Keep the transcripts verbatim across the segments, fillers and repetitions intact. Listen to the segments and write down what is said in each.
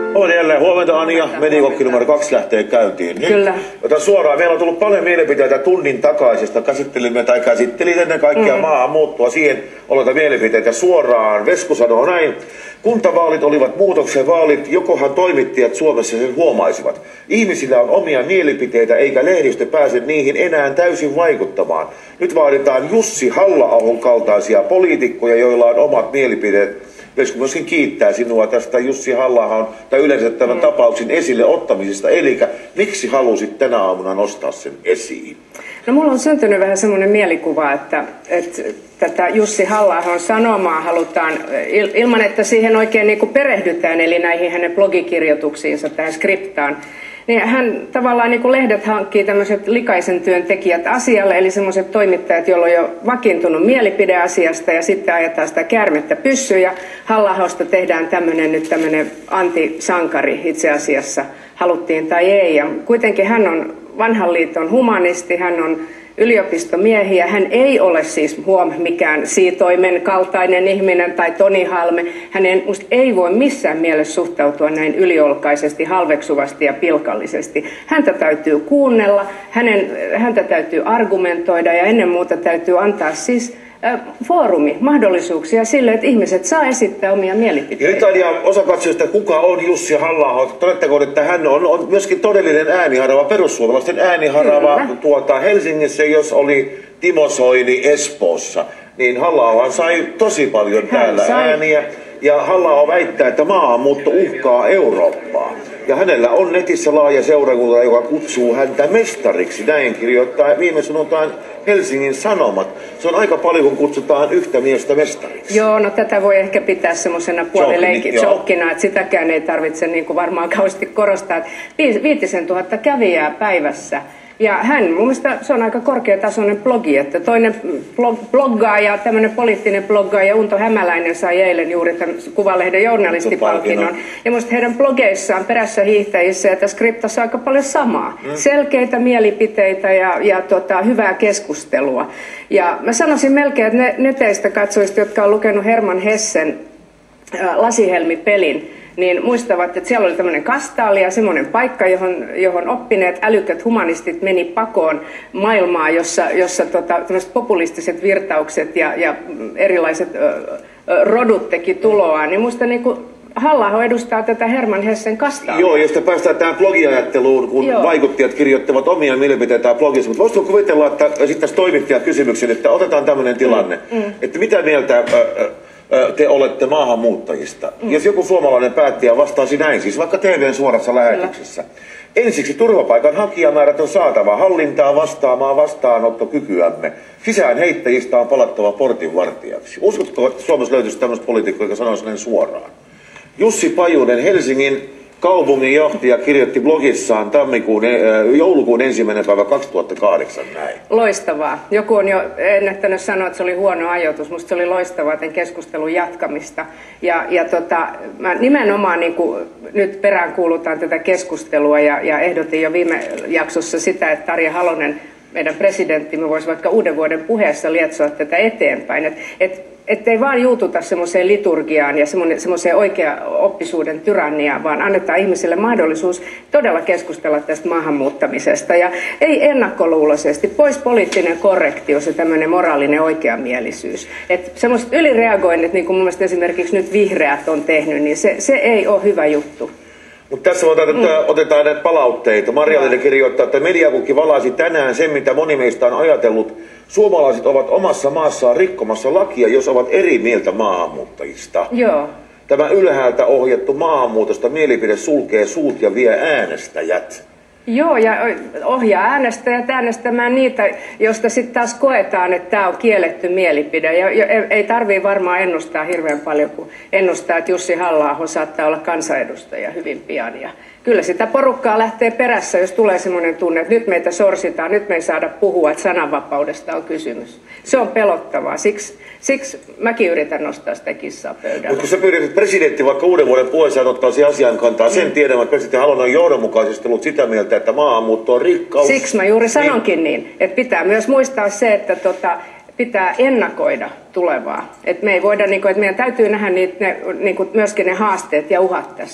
On jälleen huomenta, Anja. Medikokki numero kaksi lähtee käyntiin. Nyt, Kyllä. Otan suoraan. Meillä on tullut paljon mielipiteitä tunnin takaisesta. Käsittelimme tai käsitteli ennen kaikkea mm. maahanmuuttoa. Siihen oleta mielipiteitä suoraan. Vesku sanoo näin. Kuntavaalit olivat muutoksen vaalit. Jokohan toimittajat Suomessa sen huomaisivat. Ihmisillä on omia mielipiteitä eikä lehdistö pääse niihin enää täysin vaikuttamaan. Nyt vaaditaan Jussi Halla-ahon kaltaisia poliitikkoja, joilla on omat mielipiteet. Vesku myöskin kiittää sinua tästä Jussi Halla-ahon tai yleensä tämän mm. tapauksen esille ottamisesta. Eli miksi halusit tänä aamuna nostaa sen esiin? No mulla on syntynyt vähän semmoinen mielikuva, että, että tätä Jussi Halla-ahon sanomaa halutaan, ilman että siihen oikein niin kuin perehdytään, eli näihin hänen blogikirjoituksiinsa, tähän skriptaan, niin hän tavallaan niin kuin lehdet hankkii tämmöiset likaisen työn tekijät asialle, eli semmoiset toimittajat, joilla on jo vakiintunut mielipide asiasta ja sitten ajetaan sitä käärmettä pyssyyn ja Halla-ahosta tehdään tämmöinen nyt tämmöinen antisankari itse asiassa, haluttiin tai ei. Ja kuitenkin hän on vanhan liiton humanisti, hän on yliopistomiehi ja hän ei ole siis huom mikään Siitoimen kaltainen ihminen tai Toni Halme. Hänen musta ei voi missään mielessä suhtautua näin yliolkaisesti, halveksuvasti ja pilkallisesti. Häntä täytyy kuunnella, hänen, häntä täytyy argumentoida ja ennen muuta täytyy antaa siis äh, foorumi, mahdollisuuksia sille, että ihmiset saa esittää omia mielipiteitä. Ja nyt Anja, osa katsojista, kuka on Jussi Halla-aho? Todettakoon, että hän on, on myöskin todellinen ääniharava, perussuomalaisten ääniharava tuota, Helsingissä, jos oli Timo Soini Espoossa. Niin Halla-ahohan sai tosi paljon hän täällä sai ääniä. Ja Halla-aho väittää, että maahanmuutto uhkaa Eurooppaa. Ja hänellä on netissä laaja seurakunta, joka kutsuu häntä mestariksi. Näin kirjoittaa viime sunnuntain Helsingin Sanomat. Se on aika paljon, kun kutsutaan yhtä miestä mestariksi. Joo, no tätä voi ehkä pitää semmoisena puolileikkina, että sitäkään ei tarvitse niin kuin varmaan kauheasti korostaa. Että viitisen tuhatta kävijää päivässä. Ja hän, mun mielestä se on aika korkeatasoinen blogi, että toinen bloggaaja, tämmöinen poliittinen bloggaaja Unto Hämäläinen sai eilen juuri tämän Kuvalehden journalistipalkinnon. Ja musta heidän blogeissaan Perässä hiihtäjissä ja tässä skriptassa aika paljon samaa. Mm. Selkeitä mielipiteitä ja, ja tota, hyvää keskustelua. Ja mä sanoisin melkein, että ne, ne teistä katsojista, jotka on lukenut Herman Hessen äh, Lasihelmi-pelin, niin muistavat, että siellä oli tämmöinen kastaali ja semmoinen paikka, johon, johon oppineet älykät humanistit meni pakoon maailmaa, jossa, jossa tota, populistiset virtaukset ja, ja erilaiset ö, ö, rodut teki tuloaan. Niin muista niin kuin Halla-aho edustaa tätä Herman Hessen kastaalia. Joo, josta päästään tähän blogiajatteluun, kun Joo. vaikuttajat kirjoittavat omia mielipiteitään blogissa. Mutta voisitko kuvitella, että esittäisi toimittajat kysymyksen, että otetaan tämmöinen tilanne, mm. Mm. että mitä mieltä Ö, te olette maahanmuuttajista. Mm. Jos joku suomalainen päättäjä vastaisi näin, siis vaikka T V:n suorassa lähetyksessä. Kyllä. Ensiksi turvapaikan hakijamäärät on saatava hallintaa vastaamaan vastaanottokykyämme. Sisään heittäjistä on palattava portinvartijaksi. Uskotko, että Suomessa löytyisi tämmöistä poliitikkoa, joka sanoisi näin suoraan? Jussi Pajunen, Helsingin kaupunginjohtaja, kirjoitti blogissaan tammikuun, joulukuun ensimmäinen päivä kaksituhattakahdeksan näin. Loistavaa. Joku on jo ennättänyt sanoa, että se oli huono ajoitus. Musta se oli loistavaa tämän keskustelun jatkamista. Ja, ja tota, mä nimenomaan niin kuin nyt peräänkuulutan tätä keskustelua ja, ja ehdotin jo viime jaksossa sitä, että Tarja Halonen, meidän presidenttimme, voisi vaikka uuden vuoden puheessa lietsoa tätä eteenpäin. Et, et, ettei vaan juututa semmoiseen liturgiaan ja semmoiseen oikea-oppisuuden tyranniaan, vaan annetaan ihmisille mahdollisuus todella keskustella tästä maahanmuuttamisesta. Ja ei ennakkoluuloisesti, pois poliittinen korrektius ja tämmöinen moraalinen oikeamielisyys. Että semmoiset ylireagoinnit, niin kuin mun mielestä esimerkiksi nyt vihreät on tehnyt, niin se, se ei ole hyvä juttu. Mutta tässä otetaan, mm. otetaan näitä palautteita. Marja-Leena kirjoittaa, että mediakukki valaisi tänään sen, mitä moni meistä on ajatellut. Suomalaiset ovat omassa maassaan rikkomassa lakia, jos ovat eri mieltä maahanmuuttajista. Joo. Tämä ylhäältä ohjattu maahanmuutosta mielipide sulkee suut ja vie äänestäjät. Joo, ja ohjaa äänestäjät äänestämään niitä, joista sitten taas koetaan, että tämä on kielletty mielipide. Ja, ja ei tarvitse varmaan ennustaa hirveän paljon, kun ennustaa, että Jussi Halla-aho saattaa olla kansanedustaja hyvin pian. Ja kyllä sitä porukkaa lähtee perässä, jos tulee semmoinen tunne, että nyt meitä sorsitaan, nyt me ei saada puhua, että sananvapaudesta on kysymys. Se on pelottavaa. Siksi, siksi mäkin yritän nostaa sitä kissaa pöydälle. Mutta kun sä pyydät, että presidentti vaikka uuden vuoden puheessaan ottaa siihen asian kantaa, sen mm. tiedämme, että presidentti Halonen on johdonmukaisesti ollut sitä mieltä, että maahanmuutto on rikkaus. Siksi mä juuri sanonkin niin, että pitää myös muistaa se, että tota, pitää ennakoida tulevaa. Että me ei voida, niin kuin, että meidän täytyy nähdä niitä, ne, niin kuin myöskin ne haasteet ja uhat tässä.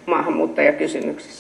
maahanmuuttajakysymyksissä.